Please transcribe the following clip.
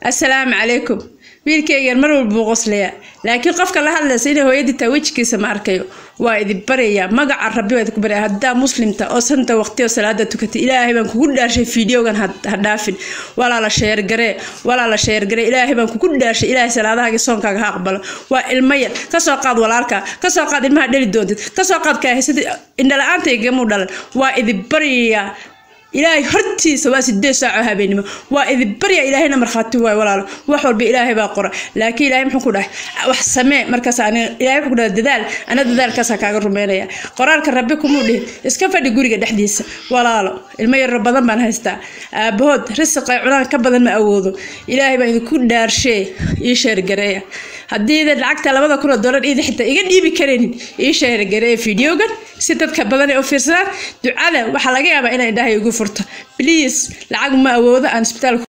السلام عليكم wiilkayga mar walba qoslaya laakiin qofka la hadlaysa inay hooyadii taawajkiisa ma arkayo waa idin bariya magaca rabbi waad ku bariya hadda muslimta oo santa waqtiyo salaada tukatay ilaahay baan kugu dhaashay fiidiyogan ha dhaafin wala la sheer gare ilaahay baan kugu dhaashay ilaahay salaadaha soonkaaga ha aqbalo waa ilmaya ka soo qaad walaalka ka soo qaad ilmaha dhali doontid ka soo qaad ka haysid indhala aantayga mu dhalan waa idin bariya إلهي هرتي سواء 6 ساعة هبينما وإذا بريا إلهينا مرخاتي ولا وحول بإلهي باقرة لكن إلهي محكوده وحسماء مركز أنا إلهي محكوده دذال أنا دذال كسا كاغر رومانيا قرارك ربكم ودي اسكفى دي غوريغا دحديس ولا المي ربضان بان هيستا بهود رزق عنا كبدن ما أوودو إلهي با إذا كون دار شيء يشير غريا haddii lacagta $2,000 idin xitaa iga dhiibi kareen ii sheer garay fiidiyogan si dadka badan oo fiirsadaan ducada waxa laga yaabaa inay dhahay ugu furto please lacag ma awoodo aan isbitaal